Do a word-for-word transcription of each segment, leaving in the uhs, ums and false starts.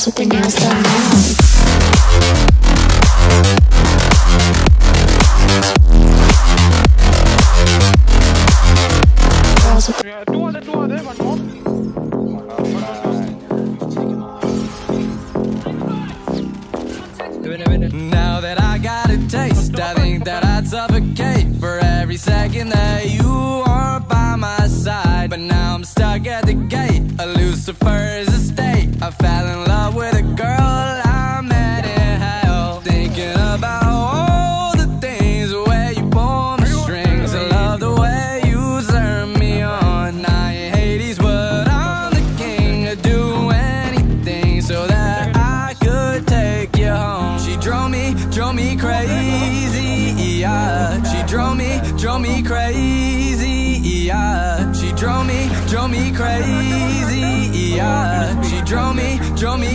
Girls with their nails done now. Yeah, two other, two other, one more. Now that I got a taste, I think that I'd suffocate for every second that you aren't by my side. But now I'm stuck at the gate, a Lucifer's estate. I fell in love with a girl I met in hell, thinking about all the things where you pull my strings. I love the way you turn me on. I ain't Hades, but I'm the king. I'd do anything so that I could take you home. She drove me, drove me crazy, yeah. She drove me, drove me crazy, yeah. She drove me, drove me crazy, yeah. She drove me, drove me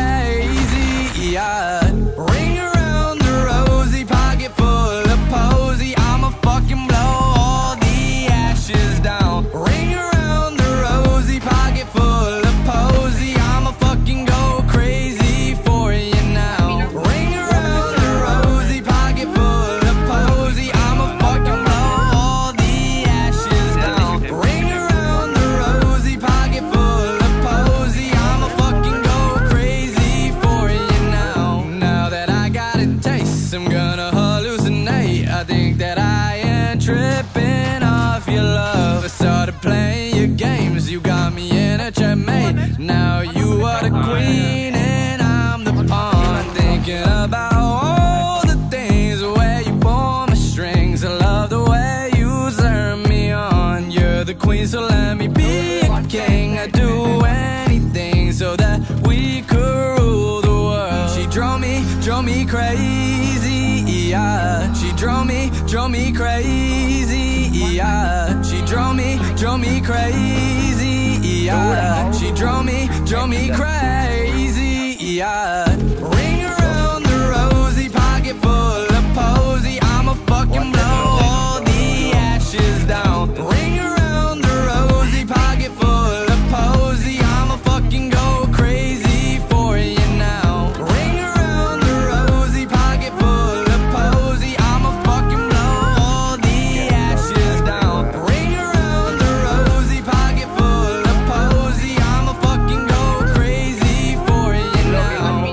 crazy, yeah. Ring around the rosy, pocket full of posy. I'ma fucking blow all the ashes down. Ring around the rosy, pocket full of posy. I'ma fucking go crazy for you now. Ring around the rosy, pocket full of posy. I'ma fucking blow all the ashes down. Ring around the rosy, pocket full of posy. I'ma fucking go crazy for you now. Now that I got a taste, I'm gonna hallucinate. I think that I am tripping off your love. I started playing your games, you got me in a checkmate. Now you are the queen and I'm the pawn, thinking about all the things where you pull my strings. I love the way you turn me on. You're the queen, so let me be a king. I'd do anything so that we could rule the world. She drove me, drove me crazy, yeah. She drove me, drove me crazy, yeah. She drove me, drove me crazy, yeah. She drove me, drove me crazy, yeah. Ring around the rosy, pocket full of posy. I'ma fucking blow all the ashes down. Ring around the rosy, pocket full of posy. I'ma fucking go crazy for you now. Ring around the rosy, pocket full of posy. I'ma fucking blow all the ashes down. Ring around the rosy, pocket full of posy. I'ma fucking go crazy for you now.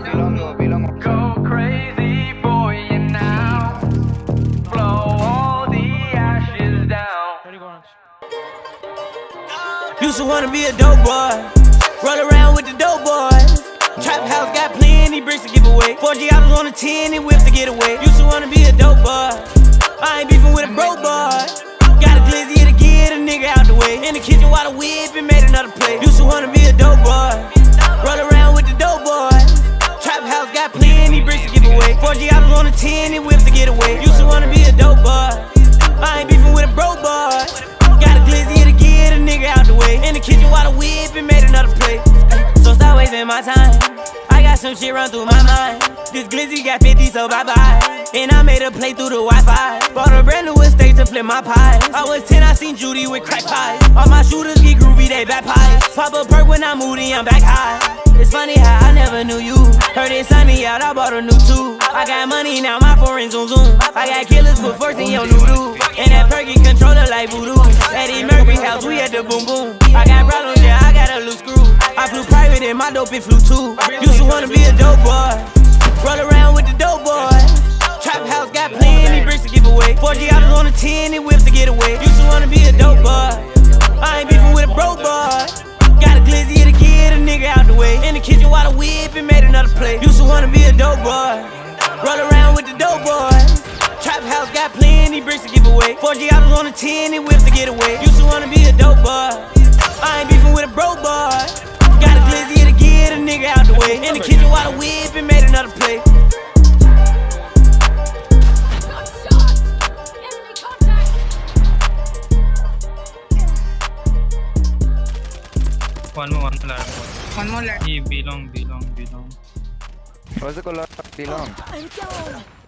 Go crazy for you now. Blow all the ashes down. Used to wanna be a dope boy, roll around with the dope boys. Trap house got plenty bricks to give away. four G autos on the ten and whips to get away. Used to wanna be a dope boy, I ain't beefing with a broke boy. Got a glizzy to get a nigga out the way. In the kitchen while the whip and made another plate. Used to wanna be a dope boy, roll around with the dope boys. Trap house got plenty bricks to give away. four G autos on the ten and whips to get away. Used to wanna be a dope boy, I ain't beefing with a broke boy. Got a glizzy to get a nigga out the way. In the kitchen while the whip and made another plate. So stop wasting my time, I got some shit run through my mind. This glizzy got fifty, so bye bye. And I made a play through the Wi-Fi. Bought a brand new estate to flip my pies. I was ten, I seen Judy with crack pies. All my shooters get groovy, they back pies. Pop a perk when I'm moody, I'm back high. It's funny how I never knew you. Heard it sunny out, I bought a new tube. I got money now, my foreign zoom zoom. I got killers put first in your noodle. And that perky controller like voodoo. At the Mercury house, we at the boom boom. I got problems, yeah, I got a loose screw. I flew private and my dope it flew too. Used to wanna be a dope boy, roll around with the dope boys. Trap house got plenty bricks to give away. four G autos on the ten and whips to get away. Used to wanna be a dope boy, I ain't beefing with a broke boy. Got a glizzy to get a nigga out the way. In the kitchen while the whip and made another plate. Used to wanna be a dope boy, roll around with the dope boys. Trap house got plenty bricks to give away. four G autos on the ten and whips to get away. Used to wanna be a dope boy, I ain't beefing with a broke boy. Got a glizzy to get a nigga out the way. In the kitchen while the whip and made another plate. One more, one more. One more left. He belong, belong, belong. Where's the color? Belong.